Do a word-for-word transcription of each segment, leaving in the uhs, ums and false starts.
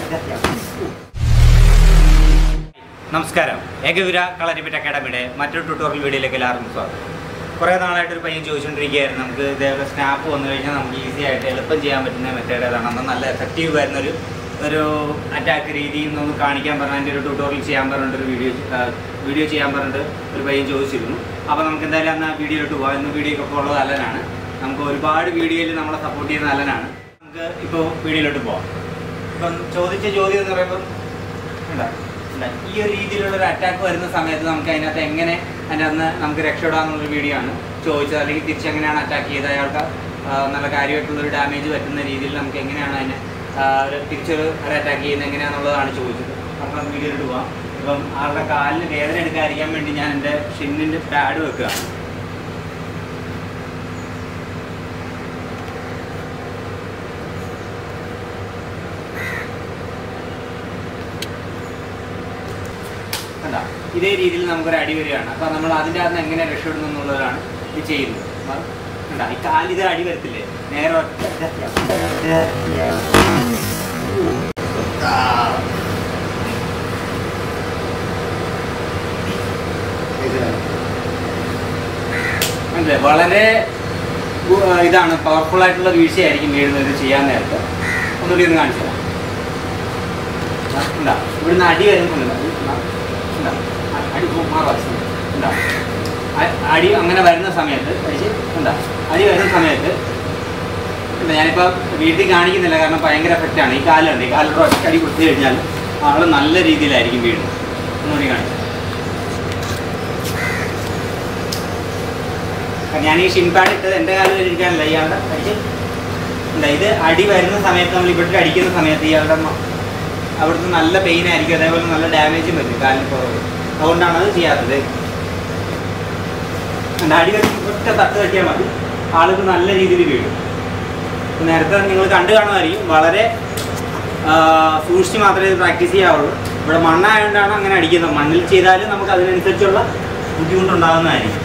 നമസ്കാരം, ഏകവിര കളരിപ്പറ്റ് അക്കാഡമിയുടെ മറ്റൊരു ട്യൂട്ടോറിയൽ വീഡിയോയിലേക്ക് എല്ലാവർക്കും സ്വാഗതം. കുറേ നാളായിട്ടൊരു പയ്യൻ ചോദിച്ചുകൊണ്ടിരിക്കുകയായിരുന്നു, നമുക്ക് ഇതേപോലെ സ്നാപ്പ് വന്നു കഴിഞ്ഞാൽ നമുക്ക് ഈസി ആയിട്ട് എളുപ്പം ചെയ്യാൻ പറ്റുന്ന മെത്തേഡ് ഏതാണ്, എന്നാൽ നല്ല എഫക്റ്റീവ് വരുന്നൊരു ഒരു അറ്റാക്ക് രീതി എന്നൊന്ന് കാണിക്കാൻ പറഞ്ഞാൽ അതിൻ്റെ ഒരു ട്യൂട്ടോറിയൽ ചെയ്യാൻ പറഞ്ഞിട്ടൊരു വീഡിയോ വീഡിയോ ചെയ്യാൻ പറഞ്ഞിട്ട് ഒരു പയ്യൻ ചോദിച്ചിരുന്നു. അപ്പോൾ നമുക്ക് എന്തായാലും അന്ന് വീഡിയോയിലോട്ട് പോകാം. ഇന്ന് വീഡിയോയ്ക്കൊക്കെ ഉള്ളത് അല്ലനാണ്. നമുക്ക് ഒരുപാട് വീഡിയോയിൽ നമ്മളെ സപ്പോർട്ട് ചെയ്യുന്ന അല്ലനാണ്. നമുക്ക് ഇപ്പോൾ വീഡിയോയിലോട്ട് പോകാം. ഇപ്പം ചോദിച്ച ചോദ്യം എന്ന് പറയുമ്പോൾ എന്താ ഈ ഒരു രീതിയിലുള്ളൊരു അറ്റാക്ക് വരുന്ന സമയത്ത് നമുക്ക് അതിനകത്ത് എങ്ങനെ അതിൻ്റെ അന്ന് നമുക്ക് രക്ഷപ്പെടാമെന്നുള്ളൊരു വീഡിയോ ആണ് ചോദിച്ചത്. അല്ലെങ്കിൽ തിരിച്ചെങ്ങനെയാണ് അറ്റാക്ക് ചെയ്ത് അയാൾക്ക് നല്ല കാര്യമായിട്ടുള്ളൊരു ഡാമേജ് പറ്റുന്ന രീതിയിൽ നമുക്ക് എങ്ങനെയാണ് അതിനെ തിരിച്ചൊരു ഒരു അറ്റാക്ക് ചെയ്യുന്നത് എങ്ങനെയാണെന്നുള്ളതാണ് ചോദിച്ചത്. അപ്പം വീഡിയോയിലോട്ട് പോകാം. ഇപ്പം ആളുടെ കാലിന് വേദന എടുക്കാതിരിക്കാൻ വേണ്ടി ഞാൻ എൻ്റെ ഷിന്നിൻ്റെ പാഡ് വെക്കുകയാണ്. ഇതേ രീതിയിൽ നമുക്കൊരു അടി വരികയാണ്. അപ്പോൾ നമ്മൾ അതിൻ്റെ അകത്ത് എങ്ങനെ രക്ഷപ്പെടുന്നു എന്നുള്ളതാണ് ഇത് ചെയ്യുന്നത്. ഉണ്ടാ ഈ കാലിത് അടി വരത്തില്ലേ, നേരെ മനസ്സിലായി. വളരെ ഇതാണ്, പവർഫുൾ ആയിട്ടുള്ള വീഴ്ചയായിരിക്കും വീഴുന്നത് ചെയ്യാൻ നേരത്തെ. ഒന്നുകൂടി ഒന്ന് കാണിച്ചു തരാം. ഉണ്ടാ ഇവിടുന്ന് അടി വരുന്നുണ്ട്. അടി ഉണ്ടാ അടി അങ്ങനെ വരുന്ന സമയത്ത് കഴിച്ച് ഉണ്ടാ അടി വരുന്ന സമയത്ത് എന്താ ഞാനിപ്പോൾ വീട്ടിൽ കാണിക്കുന്നില്ല, കാരണം ഭയങ്കര എഫക്റ്റാണ്. ഈ കാലുണ്ട്, ഈ കാലിലൂടെ ഒറ്റ അടി കൊടുത്തു കഴിഞ്ഞാൽ ആൾ നല്ല രീതിയിലായിരിക്കും വീഴുന്നത്. ഒന്നുകൂടി കാണിച്ചു. ഞാൻ ഈ ഷിൻ പാഡ് ഇട്ടത് എൻ്റെ കാലിൽ ഇരിക്കാനല്ല, ഇയാളുടെ കഴിച്ച് എന്താ ഇത് അടി വരുന്ന സമയത്ത് നമ്മൾ ഇവിടെ അടിക്കുന്ന സമയത്ത് ഇയാളുടെ അവിടുന്ന് നല്ല പെയിൻ ആയിരിക്കും, അതേപോലെ നല്ല ഡാമേജും വരും കാലിന് പുറകെ. അതുകൊണ്ടാണ് അത് ചെയ്യാത്തത്. അടി ഒറ്റ തട്ട് തട്ടിയാൽ മതി, ആൾക്ക് നല്ല രീതിയിൽ വീഴും. നേരത്തെ നിങ്ങൾ കണ്ടു കാണുമായിരിക്കും, വളരെ സൂക്ഷിച്ച് മാത്രമേ പ്രാക്ടീസ് ചെയ്യാവുള്ളൂ. ഇവിടെ മണ്ണായതുകൊണ്ടാണ് അങ്ങനെ അടിക്കുന്നത്. മണ്ണിൽ ചെയ്താലും നമുക്ക് അതിനനുസരിച്ചുള്ള ബുദ്ധിമുട്ടുണ്ടാകുന്നതായിരിക്കും.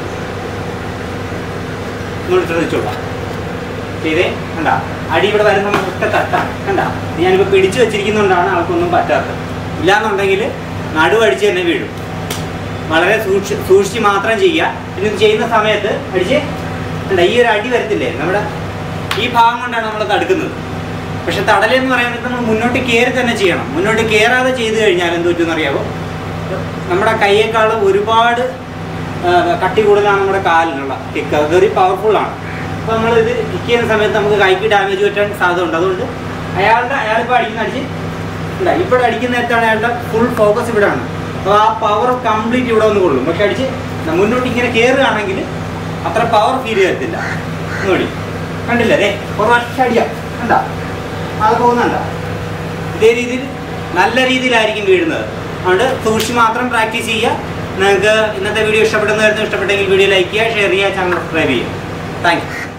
ഇങ്ങോട്ട് ശ്രദ്ധിച്ചോളാം. ചെയ്തേ കണ്ട അടി ഇവിടെ വരുന്ന നമുക്ക് ഒറ്റ തട്ടാണ്. കണ്ട ഞാനിപ്പോൾ പിടിച്ചു വെച്ചിരിക്കുന്നതുകൊണ്ടാണ് ആൾക്കൊന്നും പറ്റാത്തത്. ഇല്ലാന്നുണ്ടെങ്കിൽ നടുവടിച്ച് തന്നെ വീഴും. വളരെ സൂക്ഷി സൂക്ഷിച്ച് മാത്രം ചെയ്യുക. പിന്നെ ഇത് ചെയ്യുന്ന സമയത്ത് അടിച്ച് കണ്ട ഈ ഒരു അടി വരത്തില്ലേ, നമ്മുടെ ഈ ഭാഗം കൊണ്ടാണ് നമ്മൾ തടുക്കുന്നത്. പക്ഷെ തടലെന്ന് പറയുന്നത് നമ്മൾ മുന്നോട്ട് കയറി തന്നെ ചെയ്യണം. മുന്നോട്ട് കയറാതെ ചെയ്ത് കഴിഞ്ഞാൽ എന്ത് പറ്റുമെന്ന് അറിയാമോ, നമ്മുടെ കൈയേക്കാളും ഒരുപാട് കട്ടി കൂടുതലാണ് നമ്മുടെ കാലിനുള്ള കിക്ക്. അത് വെരി പവർഫുള്ളാണ്. അപ്പോൾ നമ്മളിത് കിക്ക് ചെയ്യുന്ന സമയത്ത് നമുക്ക് കൈക്ക് ഡാമേജ് പറ്റാൻ സാധ്യതയുണ്ട്. അതുകൊണ്ട് അയാളുടെ അയാളിപ്പോൾ അടിക്കുന്ന അടിച്ച് ഇല്ല ഇവിടെ അടിക്കുന്ന നേരത്താണ് അയാളുടെ ഫുൾ ഫോക്കസ് ഇവിടെയാണ്. അപ്പോൾ ആ പവർ കംപ്ലീറ്റ് ഇവിടെ ഒന്ന് കൊള്ളും. പക്ഷെ അടിച്ച് മുന്നോട്ട് ഇങ്ങനെ കയറുകയാണെങ്കിൽ അത്ര പവർ ഫീൽ ചെയ്യത്തില്ല. ഒന്നുകൂടി കണ്ടില്ല, അതെ കുറച്ച് അടിയാ കണ്ട അത് പോകുന്നുണ്ട. ഇതേ രീതിയിൽ നല്ല രീതിയിലായിരിക്കും വീഴുന്നത്. അതുകൊണ്ട് സൂക്ഷിച്ച് മാത്രം പ്രാക്ടീസ് ചെയ്യുക. നിങ്ങൾക്ക് ഇന്നത്തെ വീഡിയോ ഇഷ്ടപ്പെടുന്നതായിരുന്നു. ഇഷ്ടപ്പെട്ടെങ്കിൽ വീഡിയോ ലൈക്ക് ചെയ്യുക, ഷെയർ ചെയ്യുക, ചാനൽ സബ്സ്ക്രൈബ് ചെയ്യുക. Thank U.